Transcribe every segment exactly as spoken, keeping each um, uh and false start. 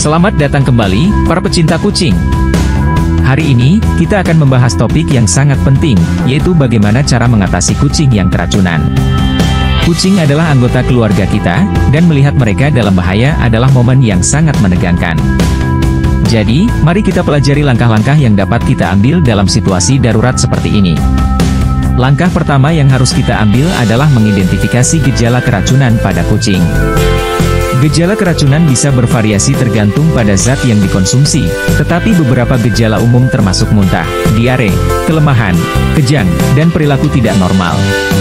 Selamat datang kembali, para pecinta kucing. Hari ini, kita akan membahas topik yang sangat penting, yaitu bagaimana cara mengatasi kucing yang keracunan. Kucing adalah anggota keluarga kita, dan melihat mereka dalam bahaya adalah momen yang sangat menegangkan. Jadi, mari kita pelajari langkah-langkah yang dapat kita ambil dalam situasi darurat seperti ini. Langkah pertama yang harus kita ambil adalah mengidentifikasi gejala keracunan pada kucing. Gejala keracunan bisa bervariasi tergantung pada zat yang dikonsumsi, tetapi beberapa gejala umum termasuk muntah, diare, kelemahan, kejang, dan perilaku tidak normal.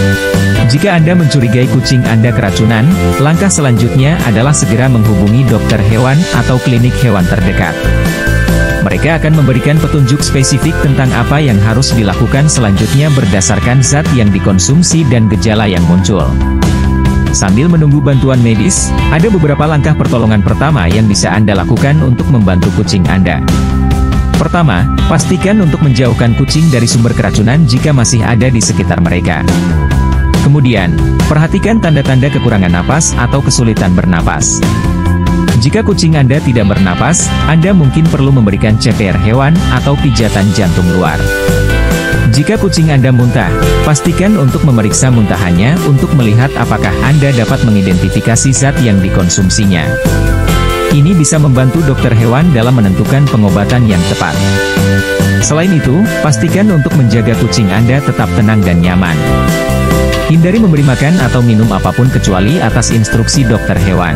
Jika Anda mencurigai kucing Anda keracunan, langkah selanjutnya adalah segera menghubungi dokter hewan atau klinik hewan terdekat. Mereka akan memberikan petunjuk spesifik tentang apa yang harus dilakukan selanjutnya berdasarkan zat yang dikonsumsi dan gejala yang muncul. Sambil menunggu bantuan medis, ada beberapa langkah pertolongan pertama yang bisa Anda lakukan untuk membantu kucing Anda. Pertama, pastikan untuk menjauhkan kucing dari sumber keracunan jika masih ada di sekitar mereka. Kemudian, perhatikan tanda-tanda kekurangan napas atau kesulitan bernapas. Jika kucing Anda tidak bernapas, Anda mungkin perlu memberikan C P R hewan atau pijatan jantung luar. Jika kucing Anda muntah, pastikan untuk memeriksa muntahannya untuk melihat apakah Anda dapat mengidentifikasi zat yang dikonsumsinya. Ini bisa membantu dokter hewan dalam menentukan pengobatan yang tepat. Selain itu, pastikan untuk menjaga kucing Anda tetap tenang dan nyaman. Hindari memberi makan atau minum apapun kecuali atas instruksi dokter hewan.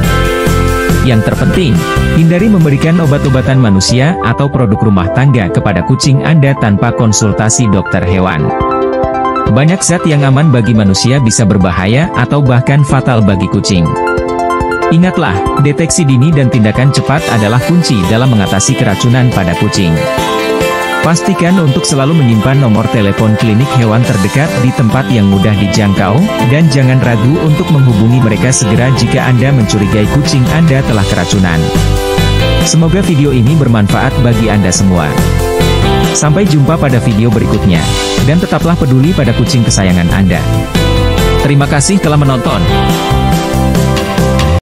Yang terpenting, hindari memberikan obat-obatan manusia atau produk rumah tangga kepada kucing Anda tanpa konsultasi dokter hewan. Banyak zat yang aman bagi manusia bisa berbahaya atau bahkan fatal bagi kucing. Ingatlah, deteksi dini dan tindakan cepat adalah kunci dalam mengatasi keracunan pada kucing. Pastikan untuk selalu menyimpan nomor telepon klinik hewan terdekat di tempat yang mudah dijangkau, dan jangan ragu untuk menghubungi mereka segera jika Anda mencurigai kucing Anda telah keracunan. Semoga video ini bermanfaat bagi Anda semua. Sampai jumpa pada video berikutnya, dan tetaplah peduli pada kucing kesayangan Anda. Terima kasih telah menonton.